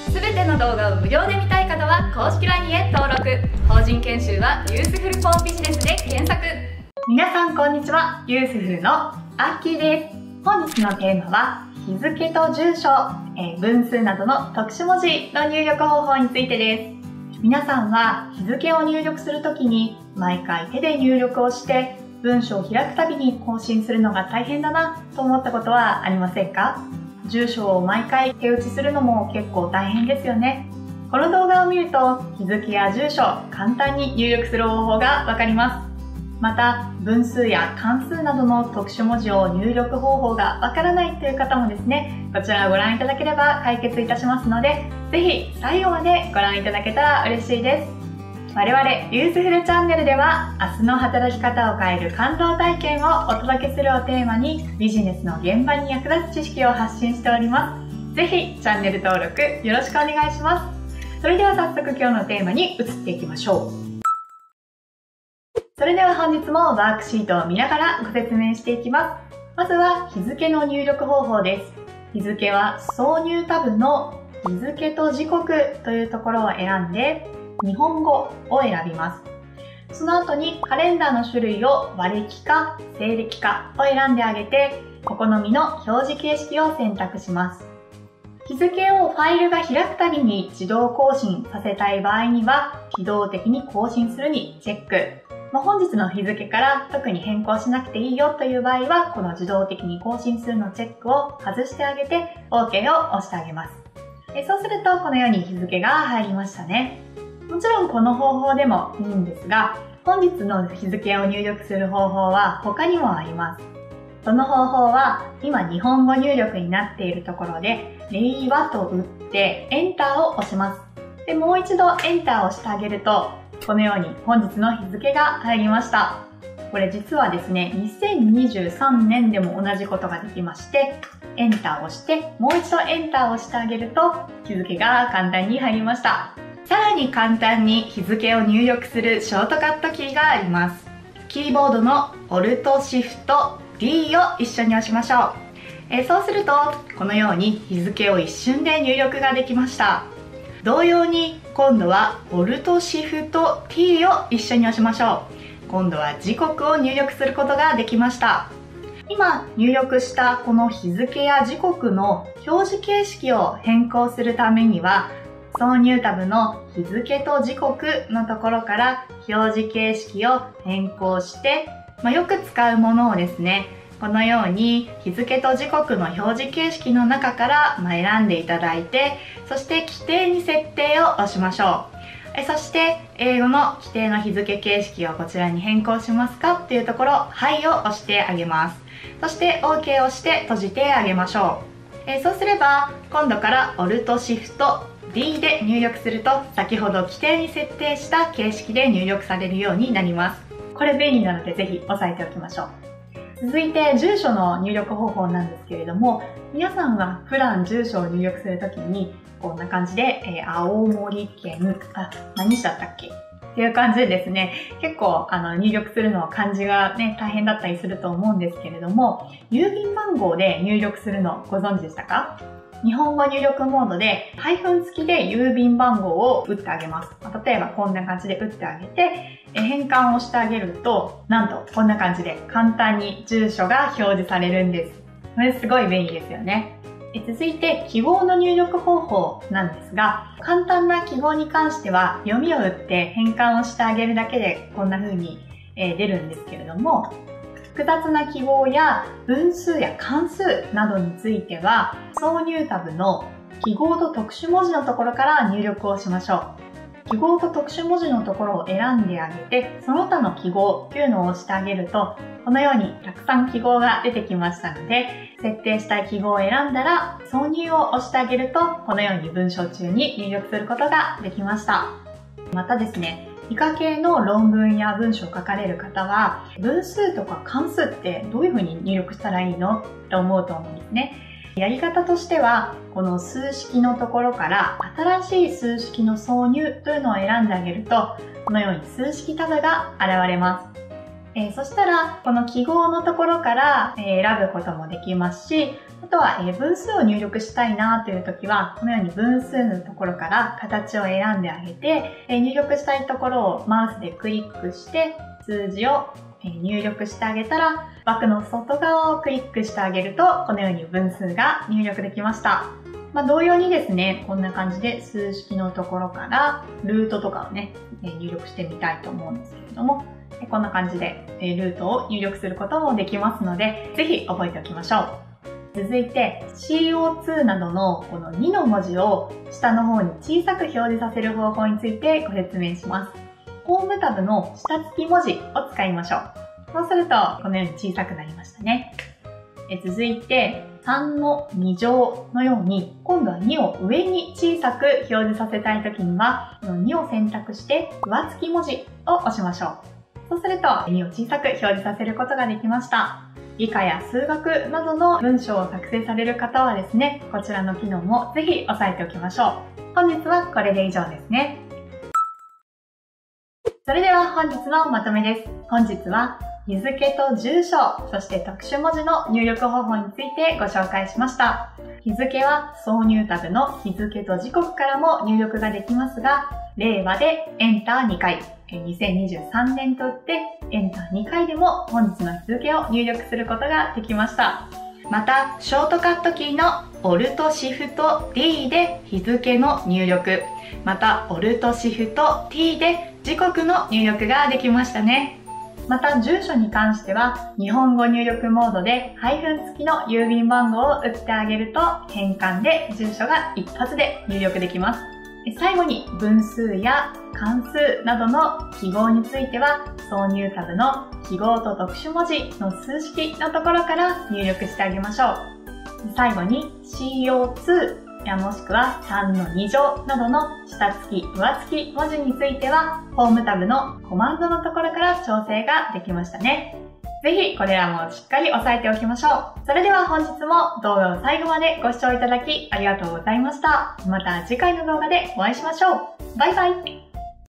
すべての動画を無料で見たい方は公式 LINE へ登録。法人研修はユースフルフォービジネスで検索。 皆さんこんにちは、ユースフルのアッキーです。本日のテーマは日付と住所、分数などの特殊文字の入力方法についてです。皆さんは日付を入力するときに毎回手で入力をして文章を開くたびに更新するのが大変だなと思ったことはありませんか？住所を毎回手打ちするのも結構大変ですよね。この動画を見ると日付や住所、簡単に入力する方法がわかります。また分数や関数などの特殊文字を入力方法がわからないという方もですね、こちらをご覧いただければ解決いたしますので、ぜひ最後までご覧いただけたら嬉しいです。我々ユースフルチャンネルでは明日の働き方を変える感動体験をお届けするをテーマにビジネスの現場に役立つ知識を発信しております。ぜひチャンネル登録よろしくお願いします。それでは早速今日のテーマに移っていきましょう。それでは本日もワークシートを見ながらご説明していきます。まずは日付の入力方法です。日付は挿入タブの日付と時刻というところを選んで日本語を選びます。その後にカレンダーの種類を和暦か西暦かを選んであげて、お好みの表示形式を選択します。日付をファイルが開くたびに自動更新させたい場合には、自動的に更新するにチェック。本日の日付から特に変更しなくていいよという場合は、この自動的に更新するのチェックを外してあげて OK を押してあげます。そうするとこのように日付が入りましたね。もちろんこの方法でもいいんですが、本日の日付を入力する方法は他にもあります。その方法は今日本語入力になっているところで令和と打ってエンターを押します。で、もう一度エンターを押してあげるとこのように本日の日付が入りました。これ実はですね、2023年でも同じことができまして、エンターを押してもう一度エンターを押してあげると日付が簡単に入りました。さらに簡単に日付を入力するショートカットキーがあります。キーボードの Alt+Shift+D を一緒に押しましょう。そうするとこのように日付を一瞬で入力ができました。同様に今度は Alt+Shift+T を一緒に押しましょう。今度は時刻を入力することができました。今入力したこの日付や時刻の表示形式を変更するためには、挿入タブの日付と時刻のところから表示形式を変更して、よく使うものをですね、このように日付と時刻の表示形式の中から選んでいただいて、そして規定に設定を押しましょう。そして英語の規定の日付形式をこちらに変更しますかっていうところ、はいを押してあげます。そして OK を押して閉じてあげましょう。そうすれば今度から Alt+Shift+D で入力すると先ほど規定に設定した形式で入力されるようになります。これ便利なのでぜひ押さえておきましょう。続いて住所の入力方法なんですけれども、皆さんは普段住所を入力するときにこんな感じで、青森県、何市だったっけっていう感じでですね、結構入力するのは漢字がね、大変だったりすると思うんですけれども、郵便番号で入力するのご存知でしたか？日本語入力モードでハイフン付きで郵便番号を打ってあげます。例えばこんな感じで打ってあげて、変換をしてあげると、なんとこんな感じで簡単に住所が表示されるんです。これすごい便利ですよね。続いて記号の入力方法なんですが、簡単な記号に関しては読みを打って変換をしてあげるだけでこんな風に出るんですけれども、複雑な記号や分数や関数などについては挿入タブの記号と特殊文字のところから入力をしましょう。記号と特殊文字のところを選んであげて、その他の記号というのを押してあげると、このようにたくさん記号が出てきましたので、設定したい記号を選んだら挿入を押してあげると、このように文章中に入力することができました。またですね、理科系の論文や文章を書かれる方は、分数とか関数ってどういうふうに入力したらいいのって思うと思うんですね。やり方としては、この数式のところから新しい数式の挿入というのを選んであげると、このように数式タブが現れます。 そしたら、この記号のところから、選ぶこともできますし、あとは、分数を入力したいなというときは、このように分数のところから形を選んであげて、入力したいところをマウスでクリックして、数字を入力してあげたら、枠の外側をクリックしてあげると、このように分数が入力できました。同様にですね、こんな感じで数式のところからルートとかをね、入力してみたいと思うんですけれども、こんな感じでルートを入力することもできますので、ぜひ覚えておきましょう。続いて CO2 などのこの2の文字を下の方に小さく表示させる方法についてご説明します。ホームタブの下付き文字を使いましょう。そうするとこのように小さくなりましたね。続いて3の2乗のように今度は2を上に小さく表示させたいときにはこの2を選択して上付き文字を押しましょう。そうすると2を小さく表示させることができました。理科や数学などの文章を作成される方はですね、こちらの機能もぜひ押さえておきましょう。本日はこれで以上ですね。それでは本日のまとめです。本日は日付と住所、そして特殊文字の入力方法についてご紹介しました。日付は挿入タブの日付と時刻からも入力ができますが、令和でエンター2回、2023年と打ってエンター2回でも本日の日付を入力することができました。また、ショートカットキーの Alt+Shift+D で日付の入力、また Alt+Shift+T で時刻の入力ができましたね。また、住所に関しては、日本語入力モードでハイフン付きの郵便番号を打ってあげると、変換で住所が一発で入力できます。最後に、分数や関数などの記号については、挿入タブの記号と特殊文字の数式のところから入力してあげましょう。最後に、CO2やもしくは3の2乗などの下付き、上付き文字については、ホームタブのコマンドのところから調整ができましたね。ぜひこれらもしっかり押さえておきましょう。それでは本日も動画を最後までご視聴いただきありがとうございました。また次回の動画でお会いしましょう。バイバイ。